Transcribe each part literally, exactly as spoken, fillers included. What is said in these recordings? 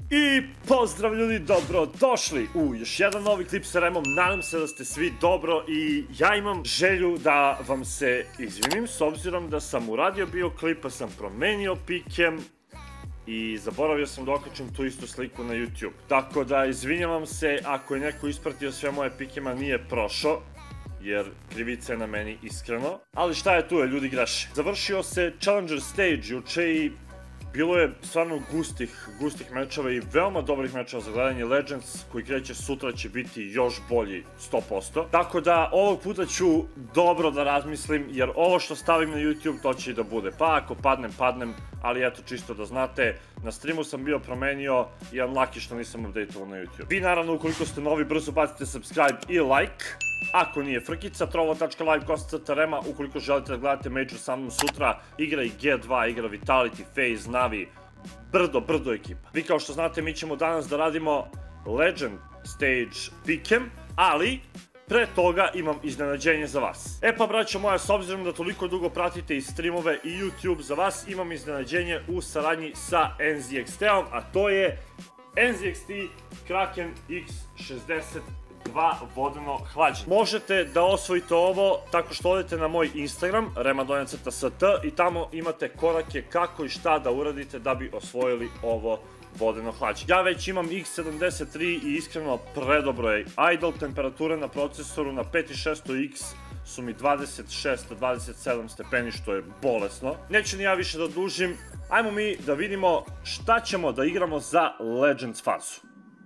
I pozdrav ljudi, dobro došli u još jedan novi klip sa Remom. Nadam se da ste svi dobro i ja imam želju da vam se izvinim s obzirom da sam uradio bio klip pa sam promenio pikem i zaboravio sam da okačim tu istu sliku na YouTube. Tako da izvinjavam se ako je neko ispratio sve moje pikema, nije prošao, jer krivica je na meni iskreno. Ali šta je tu je, ljudi greše. Završio se Challenger Stage juče i bilo je stvarno gustih, gustih mečeva i veoma dobrih mečeva za gledanje. Legends koji kreće sutra će biti još bolji sto posto. Tako da ovog puta ću dobro da razmislim, jer ovo što stavim na YouTube to će i da bude. Pa ako padnem, padnem, ali eto čisto da znate, na streamu sam bio promenio i unlucky što nisam updateovao na YouTube. Vi naravno ukoliko ste novi brzo bacite subscribe i like. Ako nije frkica, trovo tačka live kosa Rema, ukoliko želite da gledate Major sa mnom sutra, igra i G dva, igra Vitality, FaZe, Navi, brdo, brdo ekipa. Vi kao što znate, mi ćemo danas da radimo Legend Stage pikem, ali pre toga imam iznenađenje za vas. E pa braćo moja, s obzirom da toliko dugo pratite i streamove i YouTube, za vas imam iznenađenje u saradnji sa N Z X T-om, a to je N Z X T Kraken X šezdeset dva vodeno hlađenje. Možete da osvojite ovo tako što odete na moj Instagram, remadonja crta st, i tamo imate korake kako i šta da uradite da bi osvojili ovo vodeno hlađenje. Ja već imam X sedamdeset tri i iskreno predobro je. Idle temperature na procesoru na pet i šesto X su mi dvadeset šest do dvadeset sedam stepeni, što je bolesno. Neću ni ja više da dužim, ajmo mi da vidimo šta ćemo da igramo za Legends fazu.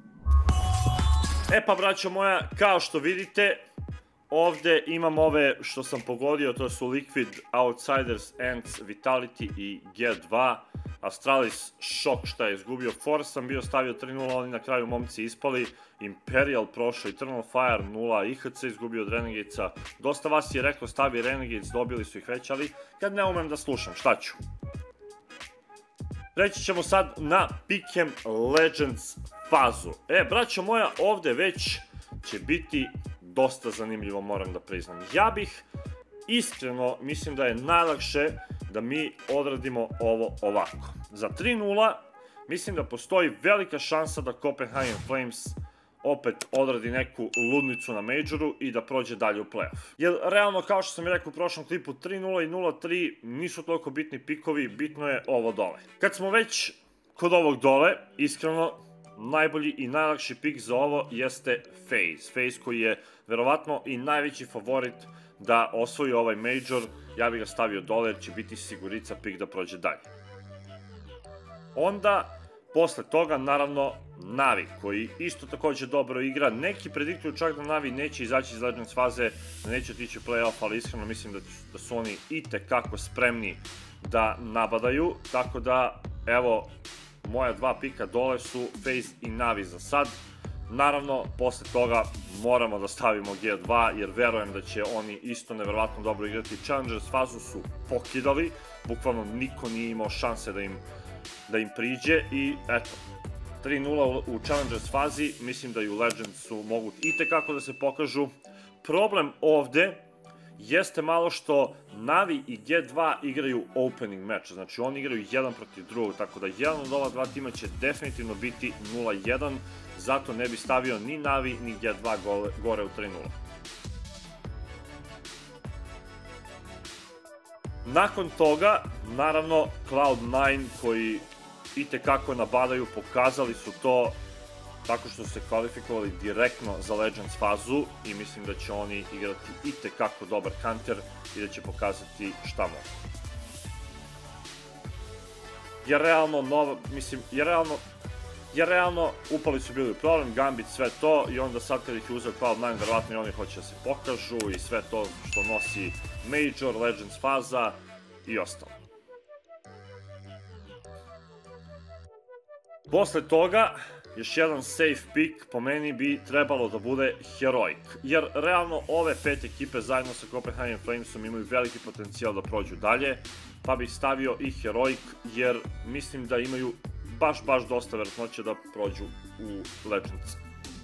E pa braćo moja, kao što vidite, ovde imam ove što sam pogodio, to su Liquid, Outsiders, Ants, Vitality i G dva. Astralis šok šta je izgubio, Force sam bio stavio tri nula, oni na kraju momci ispali, Imperial prošao, Eternal Fire nula, I H C izgubio od Renegadesa. Dosta vas je rekao stavi Renegades, dobili su ih već, ali kad ne umem da slušam, šta ću? Preći ćemo sad na pikem Legends fazu. E, braćo moja, ovde već će biti dosta zanimljivo, moram da priznam. Ja bih, iskreno, mislim da je najlakše da mi odradimo ovo ovako. Za tri nula, mislim da postoji velika šansa da Copenhagen Flames opet odradi neku ludnicu na Majoru i da prođe dalje u playoff. Jer realno, kao što sam i rekao u prošlom klipu, tri nula i nula tri nisu toliko bitni pikovi, bitno je ovo dole. Kad smo već kod ovog dole, iskreno, najbolji i najlakši pik za ovo jeste FaZe. FaZe koji je verovatno i najveći favorit da osvoji ovaj Major, ja bih ga stavio dole jer će biti sigurica pik da prođe dalje. Onda, posle toga, naravno, Navi, koji isto takođe dobro igra. Neki prediktuju čak da Navi neće izaći iz Legends faze, da neće otići u playoff, ali iskreno mislim da su oni itekako spremni da nabadaju. Tako da, evo, moja dva pika dole su FaZe i Navi za sad. Naravno, posle toga moramo da stavimo G dva, jer verujem da će oni isto neverovatno dobro igrati. Challengers fazu su pokidali, bukvalno niko nije imao šanse da im da im priđe i eto, tri nula u Challengers fazi, mislim da i u Legendsu mogu itekako da se pokažu. Problem ovde jeste malo što Navi i G dva igraju opening match, znači oni igraju jedan protiv drugog, tako da jedan od ova dva tima će definitivno biti nula jedan, zato ne bi stavio ni Navi ni G dva gore u tri nula. Nakon toga, naravno, Cloud nine koji itekako nabadaju, pokazali su to tako što su se kvalifikovali direktno za Legends fazu i mislim da će oni igrati itekako dobar counter i da će pokazati šta mogu. Jer realno, nova, mislim, jer realno, jer realno, upali su bili u problem, Gambit, sve to, i onda sad kad ih je uzeo Cloud nine, verovatno i oni hoće da se pokažu i sve to što nosi Major, Legends faza i ostalo. Posle toga, još jedan safe pick po meni bi trebalo da bude Heroic, jer realno ove pet ekipe zajedno sa Copenhagen Flamesom imaju veliki potencijal da prođu dalje, pa bih stavio i Heroic, jer mislim da imaju baš, baš dosta verovatnoće da prođu u Legends.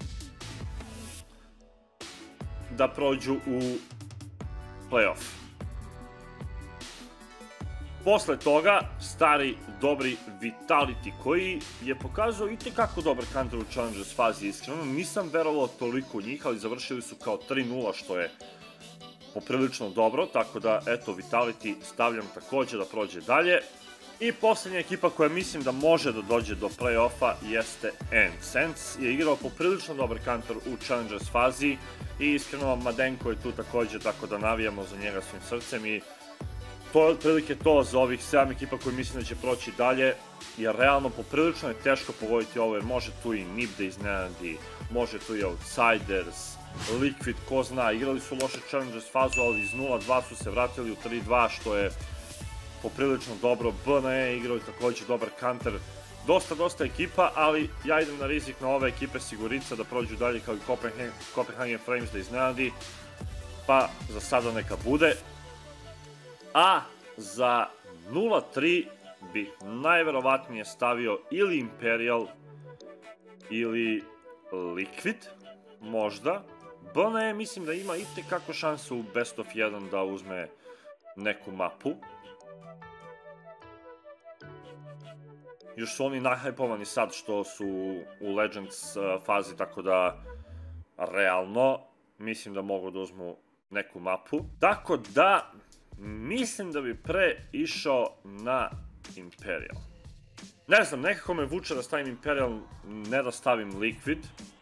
Da prođu u playoff. Posle toga, stari, dobri Vitality, koji je pokazao itekako dobar counter u Challengers fazi, iskreno. Nisam verovao toliko u njih, ali završili su kao tri nula, što je poprilično dobro, tako da, eto, Vitality stavljam takođe da prođe dalje. I poslednja ekipa koja mislim da može da dođe do play-offa jeste Ants. Ants je igrao poprilično dobar counter u Challengers fazi i iskreno Madenko je tu takođe, tako da navijamo za njega svim srcem i to je otprilike to za ovih sedam ekipa koji mislim da će proći dalje, jer realno poprilično je teško pogoditi ovo, jer može tu i N I P da iznenadi, može tu i Outsiders, Liquid, ko zna, igrali su loše Challengers fazu, ali iz nula dva su se vratili u tri dva, što je poprilično dobro. B N E igrao je takođe dobar counter, dosta, dosta ekipa, ali ja idem na rizik na ove ekipe Sigurica da prođu dalje kao i Copenhagen Flames da iznenadi, pa za sada neka bude. A za nula tri bih najverovatnije stavio ili Imperial ili Liquid, možda. B N E mislim da ima itekako šansu u best of jedan da uzme neku mapu. Još su oni najhypovani sad što su u Legends fazi, tako da realno mislim da mogu da uzmu neku mapu. Tako da mislim da bi pre išao na Imperial. Ne znam, nekako me vuče da stavim Imperial, ne da stavim Liquid.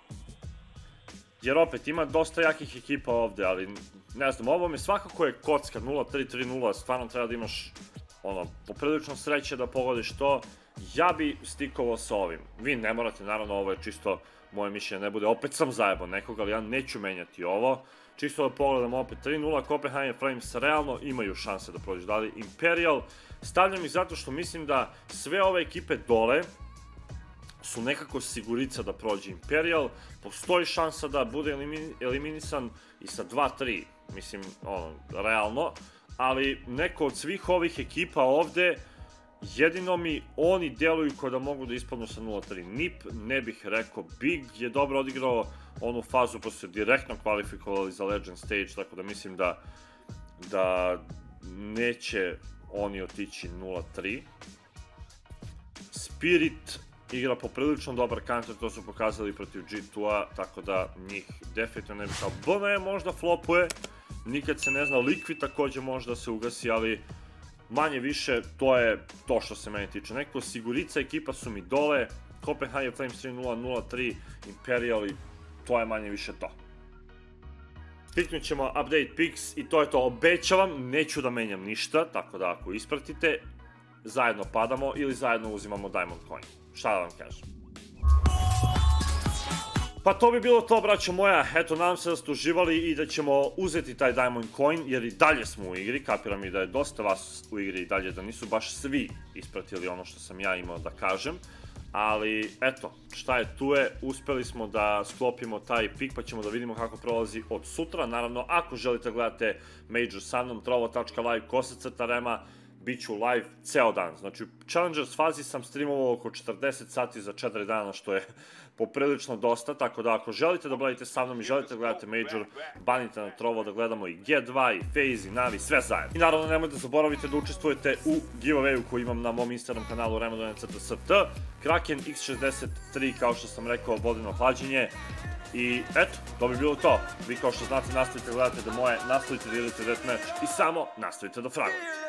Jer opet ima dosta jakih ekipa ovde, ali ne znam, ovo mi svakako je kocka nula tri tri nula, stvarno treba da imaš ono, poprilično sreće da pogodiš to. Ja bi stikovao sa ovim. Vi ne morate, naravno, ovo je čisto moje mišljenje, ne bude, opet sam zajebao nekoga, ali ja neću menjati ovo. Čisto da pogledamo opet tri nula, Copenhagen Flames realno imaju šanse da prođu dalje. Imperial stavljam ih zato što mislim da sve ove ekipe dole su nekako sigurica da prođe Imperial. Postoji šansa da bude eliminisan i sa dva tri, mislim, ono, realno. Ali neko od svih ovih ekipa ovde, jedino mi oni deluju kao da mogu da ispadnu sa nula tri. N I P ne bih rekao, Big je dobro odigrao onu fazu pa su se direktno kvalifikovali za Legend Stage, tako da mislim da da neće oni otići nula tri. Spirit igra poprilično dobar counter, to su pokazali protiv G dva, tako da njih definitivno ne bih kao. B N E možda flopuje, nikad se ne zna, Liquid takođe možda se ugasi, ali manje više to je to što se meni tiče. Neko Sigurica ekipa su mi dole, Copenhagen Flames tri nula, nula tri, Imperial i to je manje više to. Kliknut ćemo update picks i to je to, obećavam, neću da menjam ništa, tako da ako ispratite, zajedno padamo ili zajedno uzimamo Diamond Coin. Šta da vam kažem? Pa to bi bilo to, braćo moja, eto, nadam se da ste uživali i da ćemo uzeti taj Diamond Coin, jer i dalje smo u igri, kapiram i da je dosta vas u igri i dalje, da nisu baš svi ispratili ono što sam ja imao da kažem, ali eto, šta je tu je, uspeli smo da sklopimo taj pik, pa ćemo da vidimo kako prolazi od sutra. Naravno, ako želite gledate Major sa mnom, trovo tačka live, kosacrta rema, bit ću live ceo dan. Znači, u Challengers fazi sam streamovao oko četrdeset sati za četiri dana, što je poprilično dosta, tako da ako želite da gledate sa mnom i želite da gledate Major, banite na trovo da gledamo i G dva, i FaZe, i Navi, sve zajedno. I naravno, nemojte da zaboravite da učestvujete u giveawayu koji imam na mom Instagram kanalu Remodone C T S T, Kraken X šezdeset tri, kao što sam rekao, vodeno hlađenje. I eto, to bi bilo to. Vi kao što znate, nastavite da gledate da moje, nastavite da idete deathmatch i samo nastavite da fragovite.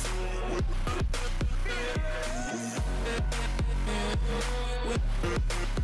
We'll be right back.